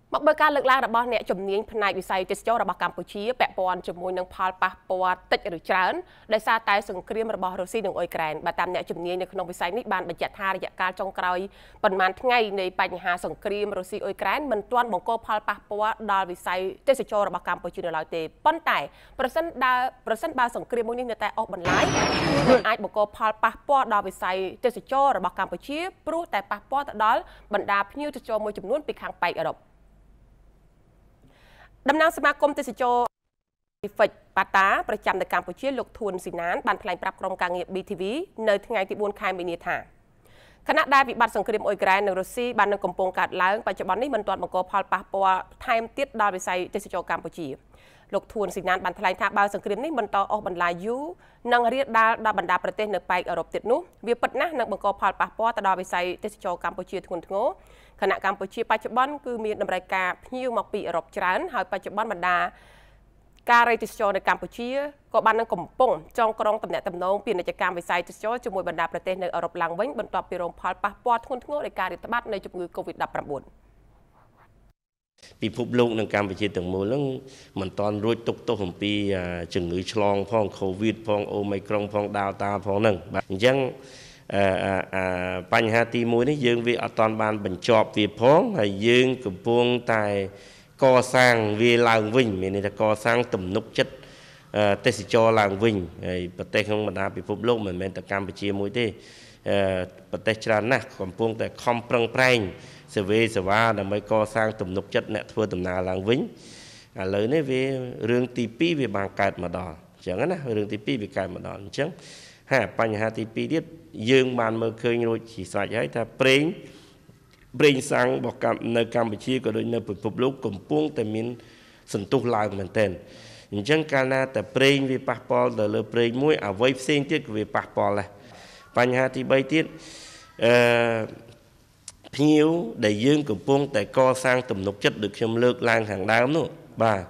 មកបើការលើកឡើងរបស់អ្នកជំនាញផ្នែកវិស័យទេសចររបស់កម្ពុជាពាក់ព័ន្ធជាមួយនឹងផលប៉ះពាល់តិចឬច្រើនដោយសារតែសង្គ្រាមរបស់រុស្ស៊ីនិងអ៊ុយក្រែនបើតាមអ្នកជំនាញនៅក្នុងវិស័យនេះបានបញ្ជាក់ថារយៈកាលចុងក្រោយប៉ុន្មានថ្ងៃនៃបញ្ហាសង្គ្រាមរុស្ស៊ីអ៊ុយក្រែនមិនទាន់បង្កផលប៉ះពាល់ដល់វិស័យទេសចររបស់កម្ពុជានៅឡើយទេប៉ុន្តែប្រសិនបើសង្គ្រាមមួយនេះនៅតែអស់បន្លាយវាអាចបង្កផលប៉ះពាល់ដល់វិស័យទេសចររបស់កម្ពុជាព្រោះតែប៉ះពាល់ទៅដល់បណ្ដាភ្ញៀវទេសចរមួយចំនួនពីខាងប៉ែកអឺរ៉ុបតំណាងសមាគមទេសចរហ្វិចប៉ាតាប្រចាំនៅកម្ពុជាលោកធួនស៊ីណានបានថ្លែងប្រាប់ក្រុមការងារ BTV នៅថ្ងៃទី4ខែមីនាថាខណៈដែលវិបត្តិសង្គ្រាមអ៊ុយក្រែននិងរុស្ស៊ីបាននឹងកំពុងកើតឡើងបច្ចុប្បន្ននេះមិនទាន់បង្កផលប៉ះពាល់ថែមទៀតដល់វិស័យទេសចរកម្ពុជាលោកធួនស៊ីណានបានថ្លែងថាបើសង្គ្រាមនេះបន្តអស់បន្លាយយូរនិងរាលដាលដល់បណ្ដាប្រទេសនៅប៉ែកអឺរ៉ុបទៀតនោះវាពិតណាស់នឹងបង្កផលប៉ះពាល់ទៅដល់វិស័យទេសចរកម្ពុជាធ្ងន់ធ្ងរខណៈកម្ពុជាបច្ចុប្បន្នគឺមានតម្រូវការភ្ញៀវមកពីអឺរ៉ុបច្រើនហើយបច្ចុប្បន្នបណ្ដាការរៃទេសចរនៅកម្ពុជាក៏បាននឹងកំពុងចងក្រងតំណែងតំណងពាណិជ្ជកម្មវិស័យទេសចរជាមួយបណ្ដាប្រទេសនៅអឺរ៉ុបឡើងវិញបន្ទាប់ពីរងផលប៉ះពាល់ធ្ងន់ធ្ងរដោយការរាតត្បាតនៃជំងឺ Covid-19 ពិភពលោកនៅកម្ពុជាទាំងមូលហ្នឹងមិនតាន់រួចទុកទោសអំពីជំងឺឆ្លងផង COVID ផង Omicron ផង Delta ផងហ្នឹងបាទអញ្ចឹងបញ្ហាទី1នេះយើងវាអត់តាន់បានបញ្ចប់វាផងហើយយើងកំពុងតែកសាងវាឡើងវិញមានន័យថាកសាងទំនុកចិត្តទេសចរឡើងវិញហើយប្រទេសក្នុងបណ្ដាពិភពលោកមិនមែនតែកម្ពុជាមួយទេប្រទេសច្រើនណាស់កំពុងតែខំប្រឹងប្រែងសេវាដើម្បីកសាងទំនុកចិត្តអ្នកធ្វើដំណើរឡើងវិញឥឡូវនេះវារឿងទី2វាបានកើតមកដល់អញ្ចឹងណារឿងទី2វាកើតមកដល់អញ្ចឹងបញ្ហាទី2ទៀតយើងបានមើលឃើញរួចជាស្រេចហើយថាប្រេងសាំងរបស់នៅកម្ពុជាក៏ដូចនៅពិភពលោកកំពុងតែមានសន្ទុះឡើងមែនទែនអញ្ចឹងកាលណាតែប្រេងវាប៉ះពាល់ទៅលើប្រេងមួយអ្វីផ្សេងទៀតក៏វាប៉ះពាល់ដែរបញ្ហាទី3ទៀតភ្ញៀវដែលយើងកំពុងតែកសាងទំនុកចិត្តដូចខ្ញុំលើកឡើងខាងដើមនោះបាទ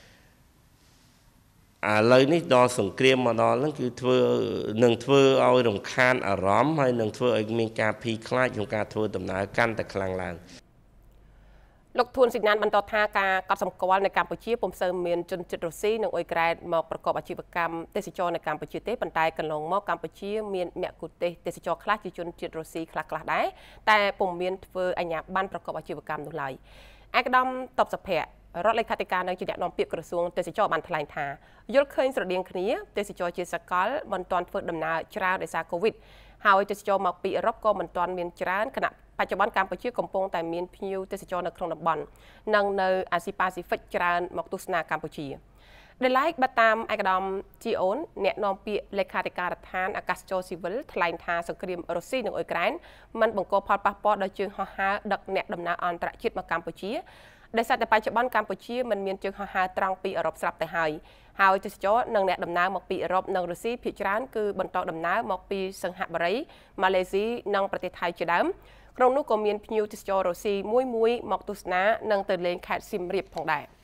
ឥឡូវនេះដល់សង្គ្រាមមកដល់ហ្នឹងគឺធ្វើឲ្យរំខានអារម្មណ៍ហើយនឹងធ្វើឲ្យមានការភ័យខ្លាចក្នុងការធ្វើដំណើរកាន់តែខ្លាំងឡើងលោកធួនស៊ីណានបន្តថាការកត់សម្គាល់នៅកម្ពុជាពុំសូវមានជនជាតិរុស្ស៊ីនិងអ៊ុយក្រែនមកប្រកបអាជីវកម្មទេសចរនៅកម្ពុជាទេប៉ុន្តែកន្លងមកកម្ពុជាមានអ្នកគូទេសចរខ្លះជាជនជាតិរុស្ស៊ីខ្លះដែរតែពុំមានធ្វើអាជ្ញាប័ណ្ណប្រកបអាជីវកម្មនោះឡើយឯកឧត្តមតបសុភ័ក្ររដ្ឋលេខាធិការនៅជាអ្នកនាំពាក្យក្រសួងទេសចរបានថ្លែងថាយល់ឃើញស្រដៀងគ្នាទេសចរជាសកលមិនទាន់ធ្វើដំណើរច្រើនដោយសារ COVID ហើយទេសចរមកពីអឺរ៉ុបក៏មិនទាន់មានច្រើនខណៈបច្ចុប្បន្នកម្ពុជាកំពុងតែមានភ្ញៀវទេសចរនៅក្នុងតំបន់និងនៅអាស៊ីប៉ាស៊ីហ្វិកច្រើនមកទស្សនាកម្ពុជាដែលឡែកបើតាមឯកឧត្តមជីអូនអ្នកនាំពាក្យលេខាធិការដ្ឋានអាកាសចរស៊ីវិលថ្លែងថាសង្គ្រាមរុស្ស៊ីនិងអ៊ុយក្រែនមិនបង្កផលប៉ះពាល់ដល់ជើងហោះហើរដឹកអ្នកដំណើរអន្តរជាតិមកកម្ពុជាដោយសារតែបច្ចុប្បន្នកម្ពុជាមិនមានជើងហោះហើរត្រង់ពីអឺរ៉ុបស្រាប់ទៅហើយទេសចរនិងអ្នកដំណើរមកពីអឺរ៉ុបនិងរុស្ស៊ីភាគច្រើនគឺបន្តដំណើរមកពីសិង្ហបុរីម៉ាឡេស៊ីនិងប្រទេសថៃជាដើមក្នុងនោះក៏មានភ្ញៀវទេសចររុស្ស៊ីមួយមកទស្សនានិងទៅលេងខេត្តសៀមរាបផងដែរ